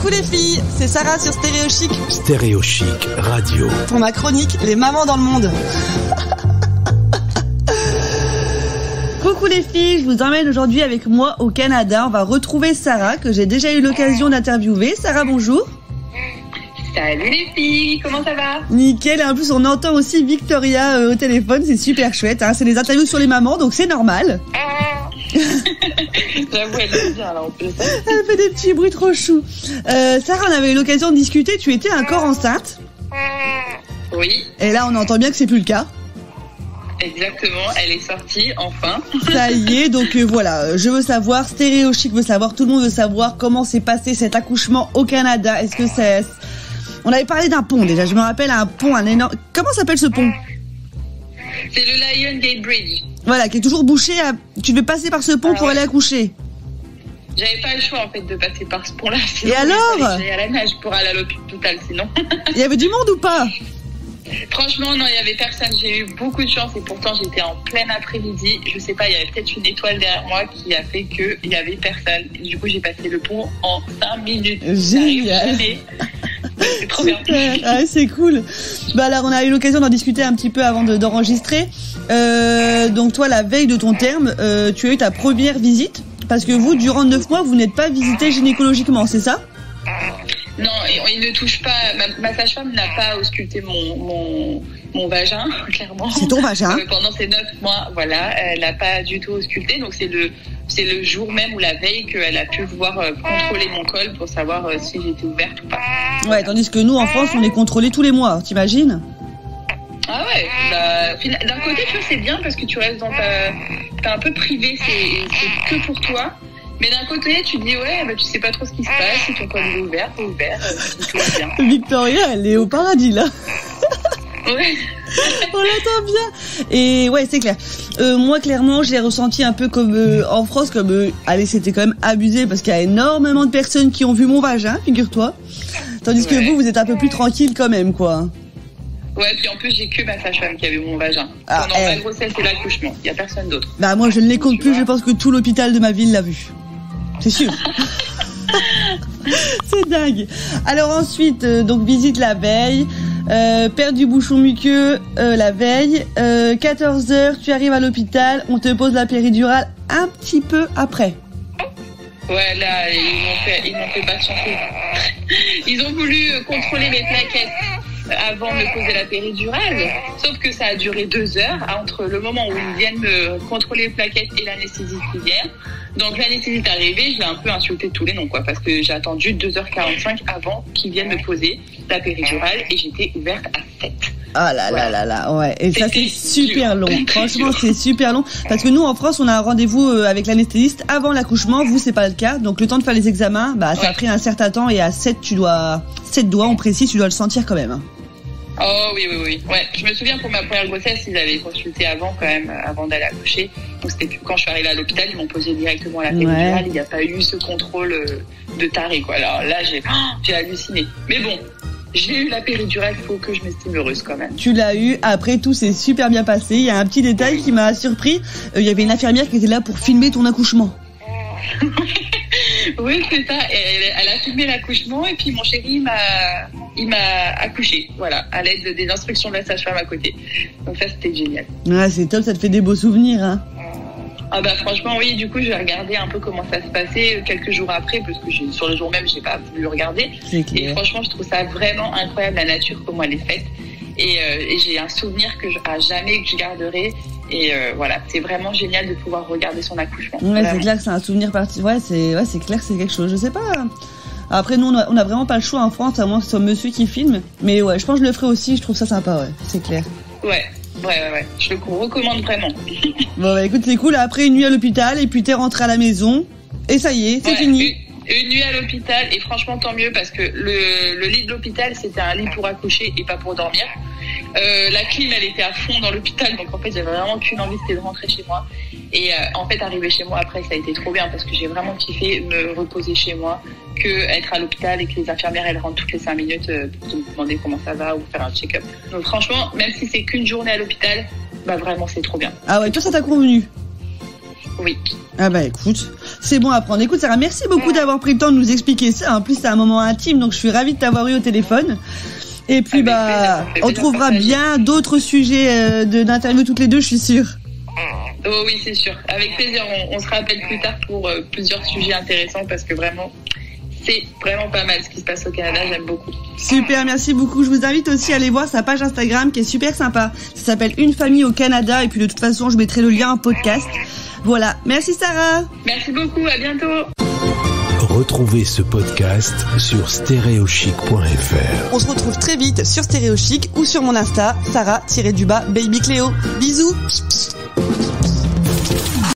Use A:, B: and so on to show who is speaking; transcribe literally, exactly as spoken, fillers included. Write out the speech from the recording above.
A: Coucou les filles, c'est Sarah sur Stéréo Chic.
B: Stéréo Chic Radio.
A: Pour ma chronique, les mamans dans le monde. Coucou les filles, je vous emmène aujourd'hui avec moi au Canada. On va retrouver Sarah, que j'ai déjà eu l'occasion d'interviewer. Sarah, bonjour.
C: Salut les filles, comment ça va?
A: Nickel, et en plus on entend aussi Victoria euh, au téléphone, c'est super chouette. Hein. C'est des interviews sur les mamans, donc c'est normal.
C: J'avoue, elle est bien là en plus.
A: Elle fait des petits bruits trop choux. Euh, Sarah, on avait eu l'occasion de discuter, tu étais encore enceinte.
C: Oui.
A: Et là on entend bien que c'est plus le cas.
C: Exactement, elle est sortie, enfin.
A: Ça y est, donc euh, voilà, je veux savoir, Stéréo Chic veut savoir, tout le monde veut savoir comment s'est passé cet accouchement au Canada. Est-ce que c'est... On avait parlé d'un pont déjà, je me rappelle un pont, un énorme... Comment s'appelle ce pont?
C: C'est le Lion Gate Bridge.
A: Voilà, qui est toujours bouché, à... tu devais passer par ce pont ah, pour ouais. aller accoucher.
C: J'avais pas le choix en fait de passer par ce pont-là.
A: Et alors?
C: J'allais à la nage pour aller à l'hôpital sinon.
A: Il y avait du monde ou pas?
C: Franchement, non, il y avait personne. J'ai eu beaucoup de chance et pourtant j'étais en plein après-midi. Je sais pas, il y avait peut-être une étoile derrière moi qui a fait qu'il y avait personne. Du coup, j'ai passé le pont en cinq minutes.
A: Génial.
C: C'est trop bien.
A: Ah, c'est cool. Bah alors, on a eu l'occasion d'en discuter un petit peu avant de, d'enregistrer. Euh, donc toi, la veille de ton terme, euh, tu as eu ta première visite parce que vous, durant neuf mois, vous n'êtes pas visité gynécologiquement, c'est ça?
C: Non, il ne touche pas. Ma, ma sage-femme n'a pas ausculté mon, mon, mon vagin, clairement.
A: C'est ton vagin.
C: Euh, pendant ces neuf mois, voilà, elle n'a pas du tout ausculté. Donc c'est le, c'est le jour même ou la veille qu'elle a pu pouvoir euh, contrôler mon col pour savoir euh, si j'étais ouverte ou pas.
A: Ouais, tandis que nous, en France, on est contrôlés tous les mois. T'imagines?
C: Ah ouais. Bah, d'un côté, tu vois, c'est bien parce que tu restes dans ta, t'es un peu privé. C'est, c'est que pour toi. Mais d'un côté, tu te dis, ouais, bah, tu sais pas trop ce qui se passe, si ton col est ouvert, c'est ouvert, euh, tout va bien.
A: Victoria, elle est au paradis, là.
C: Ouais.
A: On l'entend bien. Et ouais, c'est clair. Euh, moi, clairement, j'ai ressenti un peu comme euh, en France, comme, euh, allez, c'était quand même abusé parce qu'il y a énormément de personnes qui ont vu mon vagin, figure-toi. Tandis que ouais. vous, vous êtes un peu plus tranquille quand même, quoi.
C: Ouais, puis en plus, j'ai que ma sage-femme qui a vu mon vagin.
A: Ah,
C: Pendant
A: eh.
C: ma grossesse et l'accouchement. Il n'y a personne d'autre.
A: Bah, moi, je ne les compte plus. Je pense que tout l'hôpital de ma ville l'a vu. C'est sûr. C'est dingue. Alors ensuite, euh, donc visite la veille, euh, perte du bouchon muqueux euh, la veille, euh, quatorze heures, tu arrives à l'hôpital, on te pose la péridurale un petit peu après.
C: Ouais, là, ils m'ont fait, ils m'ont fait patienter. Ils ont voulu contrôler mes plaquettes avant de me poser la péridurale, sauf que ça a duré deux heures entre le moment où ils viennent me contrôler les plaquettes et l'anesthésie qui vient. Donc l'anesthésie est arrivée, je l'ai un peu insulté de tous les noms, quoi, parce que j'ai attendu deux heures quarante-cinq avant qu'ils viennent me poser la péridurale et j'étais ouverte à sept.
A: Ah là là là là, ouais. Et ça, c'est super long.
C: Dur.
A: Franchement, c'est super long. Parce que nous, en France, on a un rendez-vous avec l'anesthésiste avant l'accouchement. Vous, c'est pas le cas. Donc, le temps de faire les examens, bah, ça
C: ouais.
A: a pris un certain temps. Et à sept, tu dois, sept doigts, on précise, tu dois le sentir quand même.
C: Oh oui, oui, oui. Ouais. Je me souviens pour ma première grossesse, ils avaient consulté avant, quand même, avant d'aller accoucher. Donc, c'était quand je suis arrivée à l'hôpital, ils m'ont posé directement la péridurale. Ouais. Il n'y a pas eu ce contrôle de taré, quoi. Alors là, j'ai, oh, j'ai halluciné. Mais bon. J'ai eu la péridurale, il faut que je m'estime heureuse quand même. Tu l'as eu, après tout s'est super bien passé. Il y a un petit détail qui m'a surpris. Euh, il y avait une infirmière qui était là pour filmer ton accouchement. Oui, c'est ça. Elle, elle a filmé l'accouchement et puis mon chéri il m'a, il m'a accouché. Voilà, à l'aide des instructions de la sage-femme à côté. Donc ça, c'était génial.
A: Ouais, c'est top, ça te fait des beaux souvenirs, hein.
C: Ah bah franchement oui, du coup j'ai regardé un peu comment ça se passait quelques jours après parce que j'ai, sur le jour même j'ai pas voulu regarder et franchement je trouve ça vraiment incroyable la nature comment elle est faite et, euh, et j'ai un souvenir que je, à jamais que je garderai et euh, voilà c'est vraiment génial de pouvoir regarder son accouchement.
A: Ouais
C: vraiment.
A: C'est clair que c'est un souvenir parti. Ouais c'est ouais c'est clair que c'est quelque chose. Je sais pas. Après nous on a, on a vraiment pas le choix en France à moins que ce soit monsieur qui filme mais ouais je pense que je le ferai aussi. Je trouve ça sympa ouais c'est clair.
C: Ouais. Ouais, ouais, ouais, je le recommande vraiment.
A: Bon, bah écoute, c'est cool. Après une nuit à l'hôpital, et puis t'es rentré à la maison, et ça y est, c'est
C: ouais,
A: fini.
C: Une, une nuit à l'hôpital, et franchement, tant mieux, parce que le, le lit de l'hôpital, c'était un lit pour accoucher et pas pour dormir. Euh, la clim, elle était à fond dans l'hôpital, donc en fait, j'avais vraiment qu'une envie, c'était de rentrer chez moi. Et euh, en fait, arriver chez moi après, ça a été trop bien, parce que j'ai vraiment kiffé me reposer chez moi, que être à l'hôpital et que les infirmières, elles rentrent toutes les cinq minutes euh, pour me demander comment ça va ou faire un check-up. Donc franchement, même si c'est qu'une journée à l'hôpital, bah vraiment, c'est trop bien.
A: Ah ouais, toi, ça t'a convenu?
C: Oui.
A: Ah bah écoute, c'est bon à prendre. Écoute Sarah, merci beaucoup ouais. d'avoir pris le temps de nous expliquer ça. En plus c'est un moment intime, donc je suis ravie de t'avoir eu au téléphone. Et puis Avec bah, plaisir, on trouvera bien d'autres sujets euh, de, d'interview toutes les deux, je suis sûre.
C: Oh oui, c'est sûr. Avec plaisir, on, on se rappelle plus tard pour euh, plusieurs sujets intéressants parce que vraiment, c'est vraiment pas mal ce qui se passe au Canada, j'aime beaucoup.
A: Super, merci beaucoup. Je vous invite aussi à aller voir sa page Instagram qui est super sympa. Ça s'appelle Une famille au Canada et puis de toute façon, je mettrai le lien en podcast. Voilà, merci Sarah.
C: Merci beaucoup, à bientôt.
B: Retrouvez ce podcast sur stéréochic point f r.
A: On se retrouve très vite sur Stéréochic ou sur mon Insta, Sarah-du-bas Baby Cléo. Bisous.